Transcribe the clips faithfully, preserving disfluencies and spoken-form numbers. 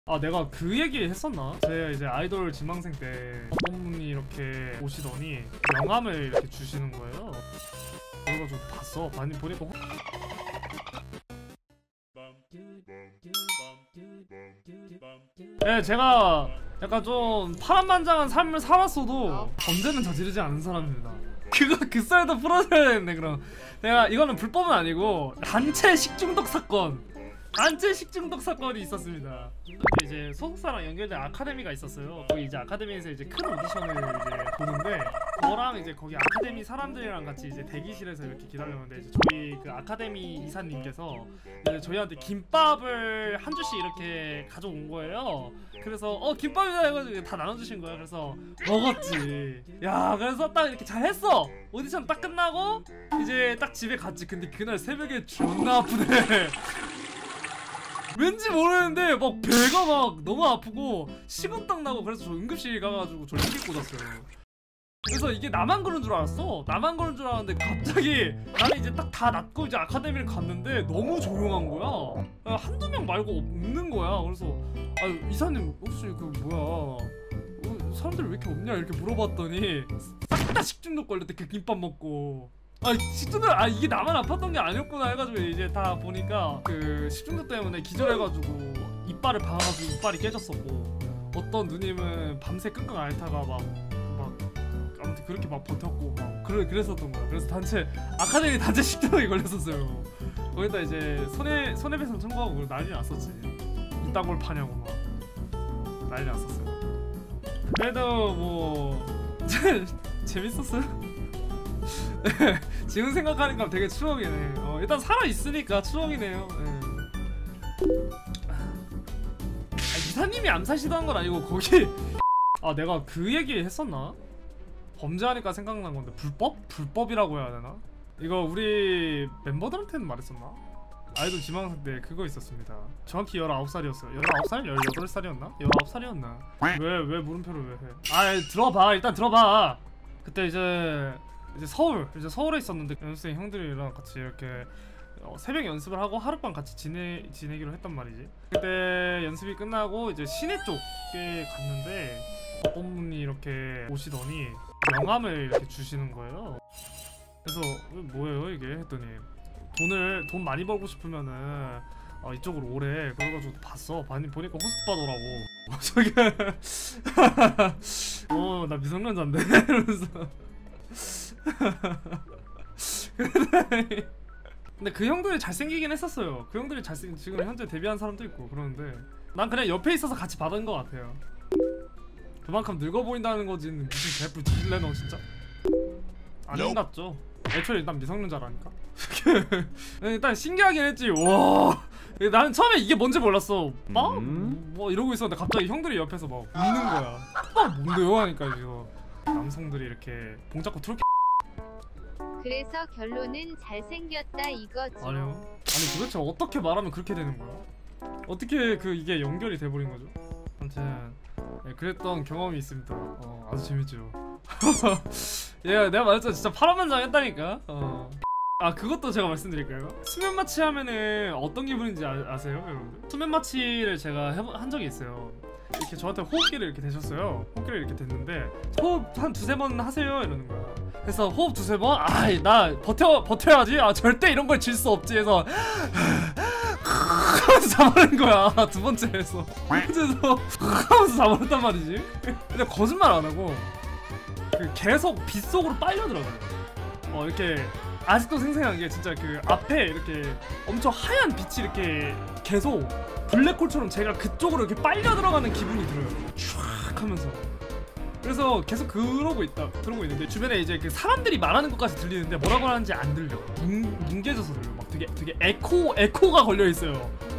아 내가 그 얘기 했었나? 제가 이제 아이돌 지망생 때 어떤 분이 이렇게 오시더니 명함을 이렇게 주시는 거예요. 그래가지고 봤어. 많이 보니까 호... 네, 제가 약간 좀 파란만장한 삶을 살았어도 범죄는 저지르지 않은 사람입니다. 그거 그 썰도 풀어줘야 되는데. 그럼 내가 이거는 불법은 아니고 단체 식중독 사건 단체 식중독 사건이 있었습니다. 이제 소속사랑 연결된 아카데미가 있었어요. 거기 이제 아카데미에서 이제 큰 오디션을 이제 보는데 저랑 이제 거기 아카데미 사람들이랑 같이 이제 대기실에서 이렇게 기다렸는데 이제 저희 그 아카데미 이사님께서 이제 저희한테 김밥을 한 주씩 이렇게 가져온 거예요. 그래서 어 김밥이다 해가지고 다 나눠주신 거예요. 그래서 먹었지. 야 그래서 딱 이렇게 잘했어. 오디션 딱 끝나고 이제 딱 집에 갔지. 근데 그날 새벽에 존나 아프네. 왠지 모르는데 막 배가 막 너무 아프고 식은땀 나고. 그래서 저 응급실 가가지고 저 링기 꽂았어요. 그래서 이게 나만 그런 줄 알았어. 나만 그런 줄 알았는데 갑자기 나는 이제 딱 다 낫고 이제 아카데미를 갔는데 너무 조용한 거야. 한두 명 말고 없는 거야. 그래서 아 이사님 혹시 그 뭐야 어, 사람들 왜 이렇게 없냐 이렇게 물어봤더니 싹 다 식중독 걸렸대. 그 김밥 먹고. 아 식중독 아 이게 나만 아팠던 게 아니었구나 해가지고 이제 다 보니까 그 식중독 때문에 기절해가지고 이빨을 박아가지고 이빨이 깨졌었고, 어떤 누님은 밤새 끙끙 앓다가 막 막 아무튼 그렇게 막 버텼고 막 그래 그랬었던 거야. 그래서 단체 아카데미 단체 식중독이 걸렸었어요. 거기다 이제 손해 손해배상 청구하고 난리 났었지. 이딴 걸 파냐고 막 난리 났었어요. 그래도 뭐 재밌었어요. 지금 생각하니까 되게 추억이네. 어, 일단 살아있으니까 추억이네요. 네. 아, 이사님이 암살시도한 건 아니고 거기 아 내가 그 얘기 했었나? 범죄하니까 생각난 건데 불법? 불법이라고 해야 되나? 이거 우리 멤버들한테는 말했었나? 아이돌 지망생 때 그거 있었습니다. 정확히 열아홉 살이었어요. 열아홉 살? 열여덟 살이었나? 열아홉 살이었나? 왜, 왜 물음표를 왜 해? 아 들어봐. 일단 들어봐. 그때 이제 이제 서울 이제 서울에 있었는데 연습생 형들이랑 같이 이렇게 어, 새벽 연습을 하고 하룻밤 같이 지내 지내기로 했단 말이지. 그때 연습이 끝나고 이제 시내 쪽에 갔는데 어떤 분이 이렇게 오시더니 명함을 이렇게 주시는 거예요. 그래서 뭐예요 이게 했더니 돈을 돈 많이 벌고 싶으면은 어, 이쪽으로 오래. 그래가지고 봤어. 봤니 보니까 호스파더라고. 저기 어 나 미성년자인데 이러면서. 근데 그 형들이 잘생기긴 했었어요. 그 형들이 잘생 지금 현재 데뷔한 사람도 있고 그러는데 난 그냥 옆에 있어서 같이 받은 것 같아요. 그만큼 늙어 보인다는 거지. 무슨 개뿔 뒤질래 너 진짜? 안 끝났죠. 애초에 일단 미성년자라니까. 일단 신기하긴 했지. 와 나는 처음에 이게 뭔지 몰랐어. 막 뭐 이러고 있었는데 갑자기 형들이 옆에서 막 웃는 거야. 막 뭔데요 하니까 이거 남성들이 이렇게 봉잡고 트로키. 그래서 결론은 잘생겼다 이거지. 아니요. 아니 도대체 어떻게 말하면 그렇게 되는 거야? 어떻게 그 이게 연결이 돼버린 거죠? 아무튼 네, 그랬던 경험이 있습니다. 어 아주 재밌죠. 예, 내가 말했잖아 진짜 파란만장했다니까. 어. 아 그것도 제가 말씀드릴까요? 수면 마취 하면은 어떤 기분인지 아, 아세요 여러분들? 수면 마취를 제가 해본 한 적이 있어요. 이렇게 저한테 호흡기를 이렇게 대셨어요. 호흡기를 이렇게 댔는데 호흡 한 두세 번 하세요 이러는 거야. 그래서 호흡 두세 번? 아이 나 버텨 버텨야지. 아 절대 이런 걸 질 수 없지 해서 하면서 잡아낸 거야. 두 번째에서 그래서 하면서 잡아냈단 말이지. 근데 거짓말 안 하고 그 계속 빗속으로 빨려들어가요. 어 이렇게 아직도 생생한 게 진짜 그 앞에 이렇게 엄청 하얀 빛이 이렇게 계속 블랙홀처럼 제가 그쪽으로 이렇게 빨려 들어가는 기분이 들어요. 촤악 하면서. 그래서 계속 그러고 있다 그러고 있는데 주변에 이제 그 사람들이 말하는 것까지 들리는데 뭐라고 하는지 안 들려. 뭉, 뭉개져서 들려. 막 되게 되게 에코 에코가 걸려 있어요.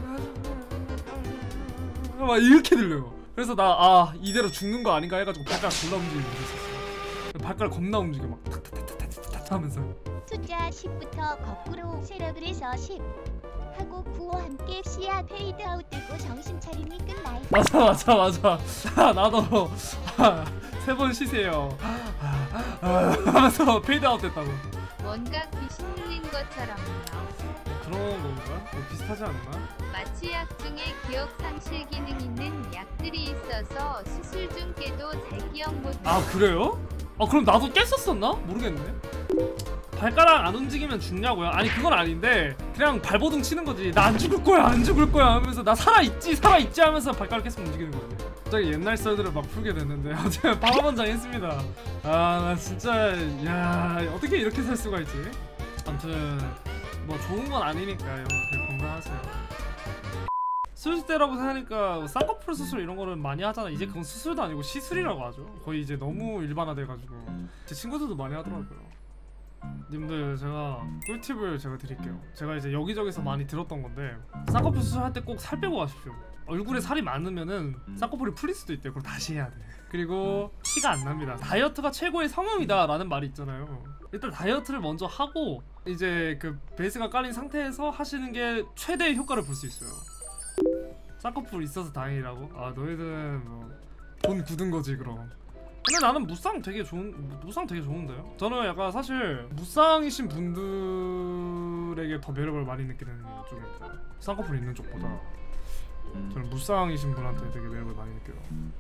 막 이렇게 들려요. 그래서 나 아 이대로 죽는 거 아닌가 해가지고 발가락 졸라 움직이고 있었어. 발가락 겁나 움직여 막 탁탁탁탁탁탁 하면서. 숫자 십부터 거꾸로 세력을 해서 십 하고 구와 함께 시야 페이드아웃 되고 정신 차리니 끝나요. 맞아 맞아 맞아. 아, 나도 세 번 쉬세요 하면서 페이드아웃 됐다고. 뭔가 귀신 눌린 것처럼요. 그런 건가? 뭐 비슷하지 않나? 마취약 중에 기억 상실 기능 있는 약들이 있어서 수술 중 깨도 잘 기억 못. 아 그래요? 아 그럼 나도 깼었었나? 모르겠네. 발가락 안 움직이면 죽냐고요? 아니 그건 아닌데 그냥 발버둥 치는 거지. 나 안 죽을 거야 안 죽을 거야 하면서 나 살아있지 살아있지 하면서 발가락 계속 움직이는 거지. 갑자기 옛날 썰들을 막 풀게 됐는데 어제 바로번장 했습니다. 아 나 진짜 야 어떻게 이렇게 살 수가 있지? 아무튼 뭐 좋은 건 아니니까요. 그냥 건강하세요. 수술대라고 하니까 쌍꺼풀 수술 이런 거는 많이 하잖아. 이제 그건 수술도 아니고 시술이라고 하죠. 거의 이제 너무 일반화돼가지고 제 친구들도 많이 하더라고요. 님들 제가 꿀팁을 제가 드릴게요. 제가 이제 여기저기서 많이 들었던 건데 쌍꺼풀 수술할 때 꼭 살 빼고 가십시오. 얼굴에 살이 많으면은 쌍꺼풀이 풀릴 수도 있대요. 그걸 다시 해야 돼. 그리고 티가 안 납니다. 다이어트가 최고의 성형이다 라는 말이 있잖아요. 일단 다이어트를 먼저 하고 이제 그 베이스가 깔린 상태에서 하시는 게 최대의 효과를 볼 수 있어요. 쌍꺼풀 있어서 다행이라고? 아 너희들은 뭐 돈 굳은 거지 그럼. 근데 나는 무쌍 되게 좋은 무쌍 되게 좋은데요. 저는 약간 사실 무쌍이신 분들에게 더 매력을 많이 느끼는 쪽입니다. 쌍꺼풀 있는 쪽보다 저는 무쌍이신 분한테 되게 매력을 많이 느껴요.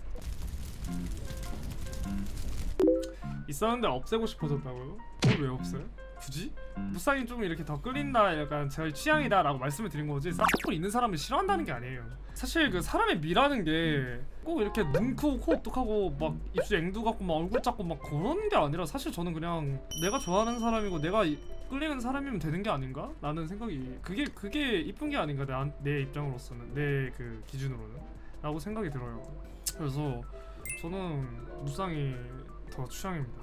있었는데 없애고 싶어졌다고요? 그걸 왜 없어요? 굳이? 무쌍이 좀 이렇게 더 끌린다 약간 제 취향이다 라고 말씀을 드린 거지 쌍꺼풀 있는 사람을 싫어한다는 게 아니에요. 사실 그 사람의 미라는 게 꼭 이렇게 눈 크고 코 오똑하고 막 입술 앵두 같고 막 얼굴 작고 막 그런 게 아니라 사실 저는 그냥 내가 좋아하는 사람이고 내가 끌리는 사람이면 되는 게 아닌가? 라는 생각이 그게 그게 이쁜 게 아닌가 내, 내 입장으로서는 내 그 기준으로는 라고 생각이 들어요. 그래서 저는 무쌍이 더 취향입니다.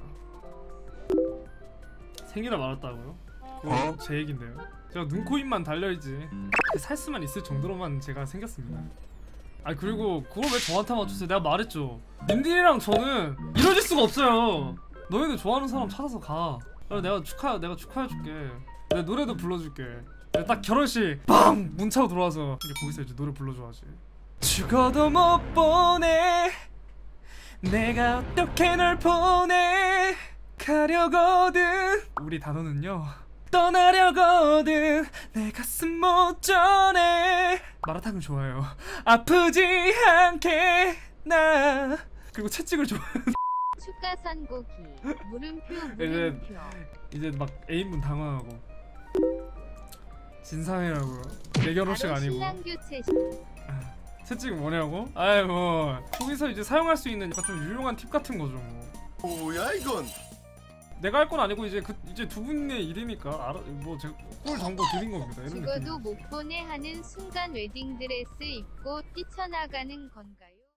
생기다 말았다고요? 그거 제 얘긴데요. 제가 눈, 코, 입만 달려있지 살 수만 있을 정도로만 제가 생겼습니다. 아 그리고 그걸 왜 저한테 맞췄어요? 내가 말했죠. 님들이랑 저는 이뤄질 수가 없어요. 너희들 좋아하는 사람 찾아서 가. 그래 내가 축하 내가 축하해줄게. 내 노래도 불러줄게. 내가 딱 결혼식 빵! 문 차고 들어와서 이제 거기서 이제 노래 불러줘야지. 죽어도 못 보내 내가 어떻게 널 보내 가려거든 우리 단어는요 떠나려거든 내 가슴 못 전해 마라탕을 좋아해요. 아프지 않게 나 그리고 채찍을 좋아해요. 축가 선고기 물음표 이제 물음표. 이제 막 애인분 당황하고 진상이라고요. 내 결혼식 바로 아니고 신랑 교체. 채찍 뭐냐고? 아이 뭐 거기서 이제 사용할 수 있는 약간 좀 유용한 팁 같은 거죠 뭐. 뭐야 이건? 내가 할 건 아니고 이제 그 이제 두 분의 일이니까 알아 뭐 제가 꿀 정보 드린 겁니다. 이런 죽어도 느낌. 못 보내 하는 순간 웨딩드레스 입고 뛰쳐나가는 건가요?